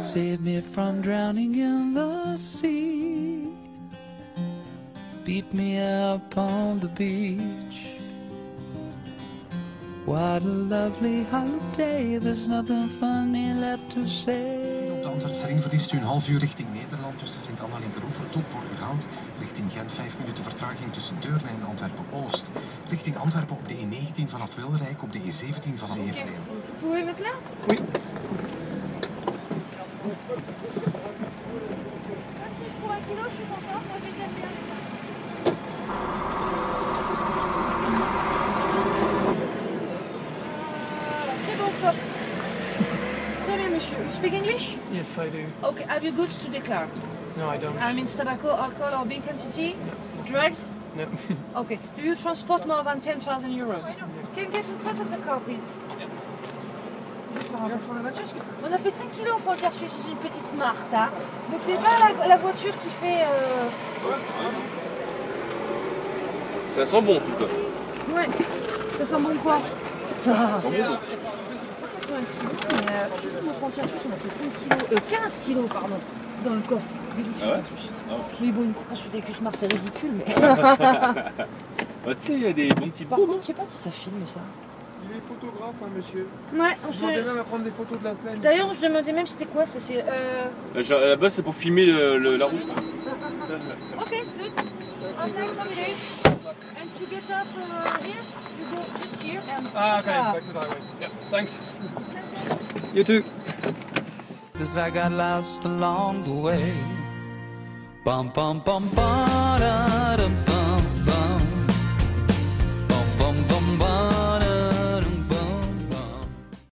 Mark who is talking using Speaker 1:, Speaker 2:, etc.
Speaker 1: Save me from drowning in the sea. Beat me up on the beach. What a lovely holiday, there's nothing funny left to say.
Speaker 2: Op de Antwerpse ring verliest u een half uur richting Nederland tussen Sint-Anna-Linkeroever tot Borgerhout. Richting Gent 5 minuten vertraging tussen Deurne en Antwerpen-Oost. Richting Antwerpen op de E19 vanaf Wilrijk, op de E17 vanaf Everdeen.
Speaker 3: Pouvez mettre là?
Speaker 2: Oui.
Speaker 3: Très bien, monsieur. You speak English?
Speaker 4: Yes, I do.
Speaker 3: Okay, have you goods to declare?
Speaker 4: No, I don't.
Speaker 3: I mean, tobacco, alcohol, or big quantity? Drugs?
Speaker 4: No.
Speaker 3: Okay. Do you transport more than 10,000 euros? Can you get in front of the car, please? Juste faire un retour pour la voiture, parce qu'on a fait 5 kilos en frontière suisse sur une petite Smart, hein. Donc c'est pas la voiture qui fait...
Speaker 5: Ça sent bon en tout cas.
Speaker 3: Ouais. Ça sent bon quoi?
Speaker 5: Ça sent bon.
Speaker 3: Juste en frontière suisse, on a fait 15 kilos, pardon, dans le coffre. Des boutures en plus. Oui, bon, une course sur des Smart, c'est ridicule, mais...
Speaker 5: Bah, tu sais, il y a des bons petits
Speaker 3: Par
Speaker 5: pots.
Speaker 3: contre, je sais pas si ça filme ça.
Speaker 4: Il est photographe, hein, monsieur.
Speaker 3: Ouais,
Speaker 4: Je demandais même à prendre des photos de la scène.
Speaker 3: D'ailleurs, on se demandait même c'était quoi ça. C'est.
Speaker 5: À la base, c'est pour filmer la route.
Speaker 3: Ok, it's good. Have nice holidays. And to get up here, you go just here and.
Speaker 4: Ah, okay, back to the highway. Yeah, thanks. You too.
Speaker 1: 'Cause I got lost along the way. Bum bum bum ba da dum.